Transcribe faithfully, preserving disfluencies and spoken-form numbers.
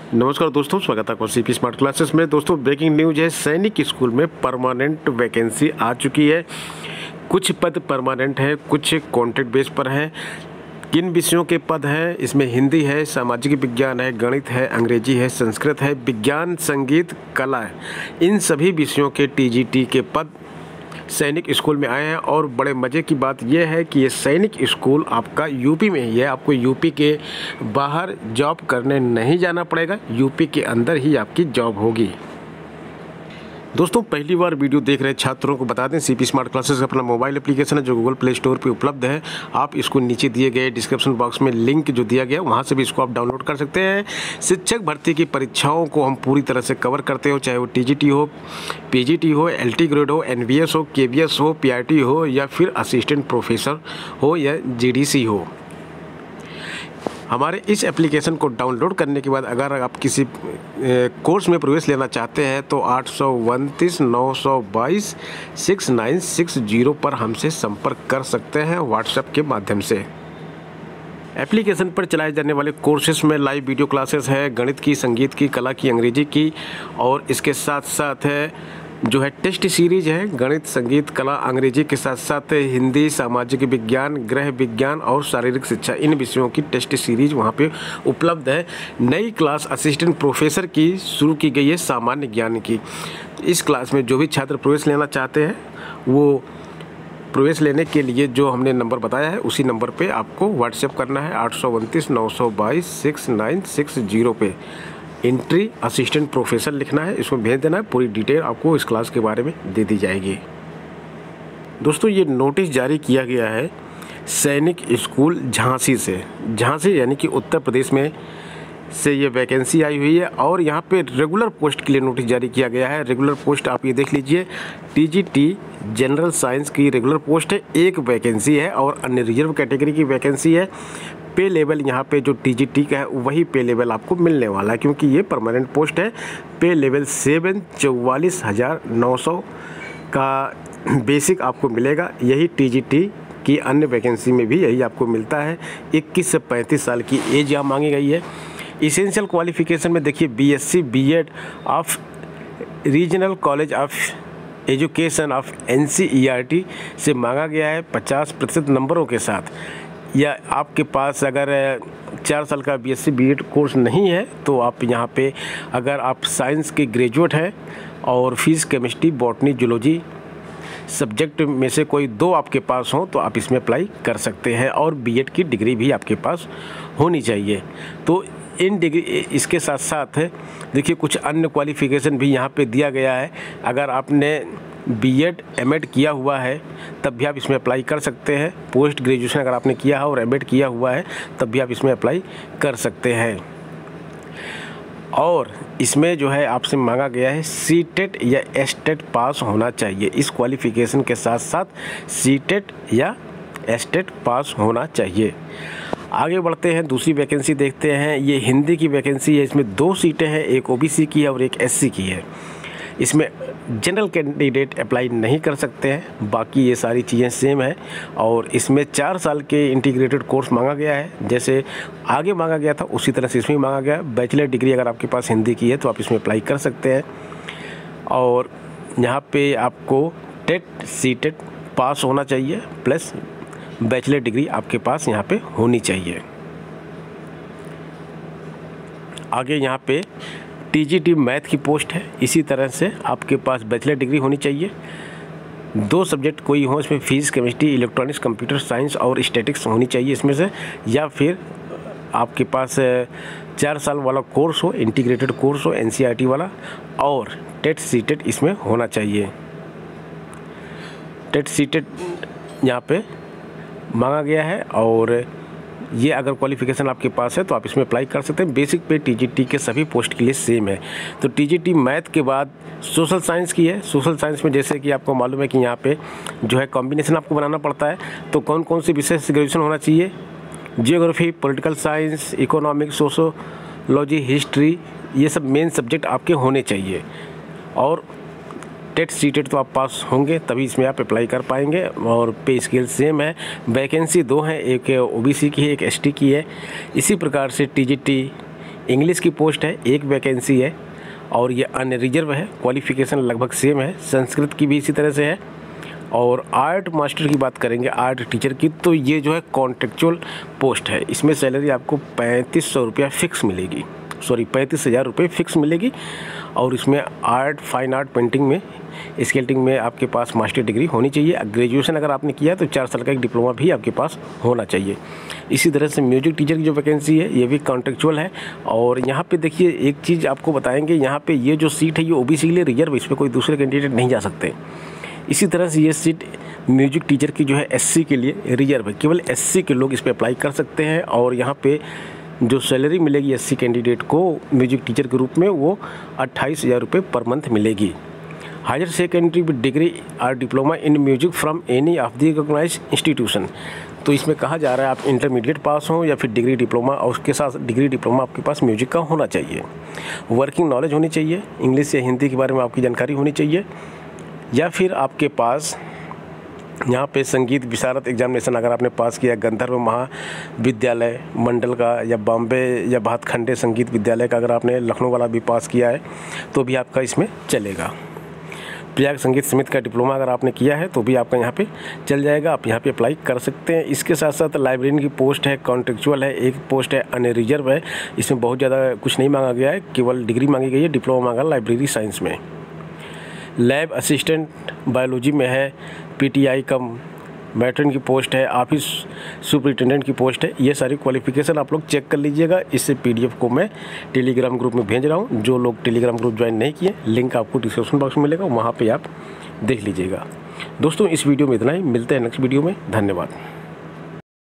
नमस्कार दोस्तों, स्वागत है आपका सीपी स्मार्ट क्लासेस में। दोस्तों ब्रेकिंग न्यूज है, सैनिक स्कूल में परमानेंट वैकेंसी आ चुकी है। कुछ पद परमानेंट है, कुछ कॉन्ट्रैक्ट बेस पर है। किन विषयों के पद हैं इसमें? हिंदी है, सामाजिक विज्ञान है, गणित है, अंग्रेजी है, संस्कृत है, विज्ञान, संगीत, कला है। इन सभी विषयों के टीजीटी के पद सैनिक स्कूल में आए हैं। और बड़े मज़े की बात यह है कि ये सैनिक स्कूल आपका यूपी में ही है। आपको यूपी के बाहर जॉब करने नहीं जाना पड़ेगा, यूपी के अंदर ही आपकी जॉब होगी। दोस्तों पहली बार वीडियो देख रहे छात्रों को बता दें, सीपी स्मार्ट क्लासेस अपना मोबाइल एप्लीकेशन है जो गूगल प्ले स्टोर पे उपलब्ध है। आप इसको नीचे दिए गए डिस्क्रिप्शन बॉक्स में लिंक जो दिया गया वहाँ से भी इसको आप डाउनलोड कर सकते हैं। शिक्षक भर्ती की परीक्षाओं को हम पूरी तरह से कवर करते हो, चाहे वो टीजीटी हो, पीजीटी हो, एलटी ग्रेड हो, एनवीएस हो, केवीएस हो, पीआरटी हो या फिर असिस्टेंट प्रोफेसर हो या जीडीसी हो। हमारे इस एप्लीकेशन को डाउनलोड करने के बाद अगर आप किसी कोर्स में प्रवेश लेना चाहते हैं तो आठ सौ उनतीस नौ सौ बाईस सिक्स नाइन सिक्स जीरो पर हमसे संपर्क कर सकते हैं व्हाट्सएप के माध्यम से। एप्लीकेशन पर चलाए जाने वाले कोर्सेस में लाइव वीडियो क्लासेस है, गणित की, संगीत की, कला की, अंग्रेजी की, और इसके साथ साथ है जो है टेस्ट सीरीज है। गणित, संगीत, कला, अंग्रेजी के साथ साथ हिंदी, सामाजिक विज्ञान, गृह विज्ञान और शारीरिक शिक्षा, इन विषयों की टेस्ट सीरीज वहाँ पे उपलब्ध है। नई क्लास असिस्टेंट प्रोफेसर की शुरू की गई है, सामान्य ज्ञान की। इस क्लास में जो भी छात्र प्रवेश लेना चाहते हैं वो प्रवेश लेने के लिए जो हमने नंबर बताया है उसी नंबर पे आपको व्हाट्सएप करना है, आठ सौ उनतीस नौ सौ बाईस सिक्स नाइन सिक्स जीरो पे एंट्री असिस्टेंट प्रोफेसर लिखना है, इसमें भेज देना है। पूरी डिटेल आपको इस क्लास के बारे में दे दी जाएगी। दोस्तों ये नोटिस जारी किया गया है सैनिक स्कूल झांसी से। झांसी यानी कि उत्तर प्रदेश में से ये वैकेंसी आई हुई है और यहाँ पे रेगुलर पोस्ट के लिए नोटिस जारी किया गया है। रेगुलर पोस्ट आप ये देख लीजिए, टीजीटी जनरल साइंस की रेगुलर पोस्ट है, एक वैकेंसी है और अन्य रिजर्व कैटेगरी की वैकेंसी है। पे लेवल यहाँ पे जो टीजीटी का है वही पे लेवल आपको मिलने वाला है क्योंकि ये परमानेंट पोस्ट है। पे लेवल सेवन चौवालीस हज़ार नौ सौ का बेसिक आपको मिलेगा। यही टीजीटी की अन्य वैकेंसी में भी यही आपको मिलता है। इक्कीस से पैंतीस साल की एज यहाँ मांगी गई है। इसेंशियल क्वालिफिकेशन में देखिए BSc BEd of regional college of education of NCERT से मांगा गया है पचास प्रतिशत नंबरों के साथ। या आपके पास अगर चार साल का बीएससी बीएड कोर्स नहीं है तो आप यहाँ पे अगर आप साइंस के ग्रेजुएट हैं और physics, chemistry, botany, zoology subject में से कोई दो आपके पास हो तो आप इसमें अप्लाई कर सकते हैं। और बीएड की डिग्री भी आपके पास होनी चाहिए। तो इन डिग्री इसके साथ साथ देखिए कुछ अन्य क्वालिफ़िकेशन भी यहाँ पे दिया गया है। अगर आपने बीएड एमएड किया हुआ है तब भी आप इसमें अप्लाई कर सकते हैं। पोस्ट ग्रेजुएशन अगर आपने किया है और एमएड किया हुआ है तब भी आप इसमें अप्लाई कर सकते हैं। और इसमें जो है आपसे मांगा गया है सीटेट या एस्टेट पास होना चाहिए। इस क्वालिफ़िकेशन के साथ साथ सीटेट या एस्टेट पास होना चाहिए। आगे बढ़ते हैं, दूसरी वैकेंसी देखते हैं। ये हिंदी की वैकेंसी है। इसमें दो सीटें हैं, एक ओबीसी की है और एक एससी की है। इसमें जनरल कैंडिडेट अप्लाई नहीं कर सकते हैं, बाकी ये सारी चीज़ें सेम है। और इसमें चार साल के इंटीग्रेटेड कोर्स मांगा गया है, जैसे आगे मांगा गया था उसी तरह से इसमें मांगा गया है। बैचलर डिग्री अगर आपके पास हिंदी की है तो आप इसमें अप्लाई कर सकते हैं। और यहाँ पे आपको टेट सीटेट पास होना चाहिए प्लस बैचलर डिग्री आपके पास यहाँ पे होनी चाहिए। आगे यहाँ पे टीजीटी मैथ की पोस्ट है। इसी तरह से आपके पास बैचलर डिग्री होनी चाहिए। दो सब्जेक्ट कोई हो, इसमें physics, chemistry, electronics, computer science और स्टैटिक्स होनी चाहिए इसमें से। या फिर आपके पास चार साल वाला कोर्स हो, इंटीग्रेटेड कोर्स हो एनसीईआरटी वाला, और टेट सीटेट इसमें होना चाहिए। टेट सीटेट यहाँ पे मांगा गया है और ये अगर क्वालिफ़िकेशन आपके पास है तो आप इसमें अप्लाई कर सकते हैं। बेसिक पे टीजीटी के सभी पोस्ट के लिए सेम है। तो टीजीटी मैथ के बाद सोशल साइंस की है। सोशल साइंस में जैसे कि आपको मालूम है कि यहाँ पे जो है कॉम्बिनेशन आपको बनाना पड़ता है। तो कौन कौन सी विषय से ग्रेजुएशन होना चाहिए? Geography, political science, economics, sociology, history, ये सब मेन सब्जेक्ट आपके होने चाहिए। और टेट सीटेट तो आप पास होंगे तभी इसमें आप अप्लाई कर पाएंगे। और पे स्केल सेम है। वैकेंसी दो हैं, एक ओबीसी की है, एक एसटी की है। इसी प्रकार से टीजीटी इंग्लिश की पोस्ट है, एक वैकेंसी है और ये अनरिजर्व है। क्वालिफ़िकेशन लगभग सेम है। संस्कृत की भी इसी तरह से है। और आर्ट मास्टर की बात करेंगे, आर्ट टीचर की, तो ये जो है कॉन्ट्रेक्चुअल पोस्ट है। इसमें सैलरी आपको पैंतीस सौ रुपया फिक्स मिलेगी, सॉरी पैंतीस हज़ार रुपये फिक्स मिलेगी। और इसमें आर्ट, फाइन आर्ट, पेंटिंग में, स्केल्टिंग में आपके पास मास्टर डिग्री होनी चाहिए। ग्रेजुएशन अगर आपने किया तो चार साल का एक डिप्लोमा भी आपके पास होना चाहिए। इसी तरह से म्यूजिक टीचर की जो वैकेंसी है ये भी कॉन्ट्रेक्चुअल है। और यहाँ पे देखिए एक चीज़ आपको बताएंगे, यहाँ पे ये जो सीट है ये ओबीसी के लिए रिजर्व, इस पर कोई दूसरे कैंडिडेट नहीं जा सकते। इसी तरह से ये सीट म्यूजिक टीचर की जो है एससी के लिए रिजर्व है, केवल एससी के लोग इस पर अप्लाई कर सकते हैं। और यहाँ पे जो सैलरी मिलेगी एससी कैंडिडेट को म्यूजिक टीचर के रूप में वो अट्ठाईस हज़ार रुपये पर मंथ मिलेगी। हायर सेकेंडरी विद डिग्री और diploma in music from any of the recognised institution. तो इसमें कहा जा रहा है आप इंटरमीडिएट पास हों या फिर डिग्री डिप्लोमा, और उसके साथ डिग्री डिप्लोमा आपके पास म्यूजिक का होना चाहिए। वर्किंग नॉलेज होनी चाहिए, इंग्लिश या हिंदी के बारे में आपकी जानकारी होनी चाहिए, या फिर आपके पास यहाँ पे संगीत विशारद एग्जामिनेशन अगर आपने पास किया, गंधर्व महाविद्यालय मंडल का या बॉम्बे या भातखंडे संगीत विद्यालय का अगर आपने लखनऊ वाला भी पास किया है तो भी आपका इसमें चलेगा। प्रयाग संगीत समिति का डिप्लोमा अगर आपने किया है तो भी आपका यहाँ पे चल जाएगा, आप यहाँ पे अप्लाई कर सकते हैं। इसके साथ साथ लाइब्रेरियन की पोस्ट है, कॉन्ट्रेक्चुअल है, एक पोस्ट है अनरिजर्व है। इसमें बहुत ज़्यादा कुछ नहीं मांगा गया है, केवल डिग्री मांगी गई है, डिप्लोमा मांगा लाइब्रेरी साइंस में। लैब असिस्टेंट बायोलॉजी में है, पीटीआई कम मैट्रन की पोस्ट है, ऑफिस सुपरिटेंडेंट की पोस्ट है। ये सारी क्वालिफिकेशन आप लोग चेक कर लीजिएगा। इस पीडीएफ को मैं टेलीग्राम ग्रुप में भेज रहा हूँ। जो लोग टेलीग्राम ग्रुप ज्वाइन नहीं किए, लिंक आपको डिस्क्रिप्शन बॉक्स में मिलेगा, वहाँ पे आप देख लीजिएगा। दोस्तों इस वीडियो में इतना ही, मिलते हैं नेक्स्ट वीडियो में। धन्यवाद।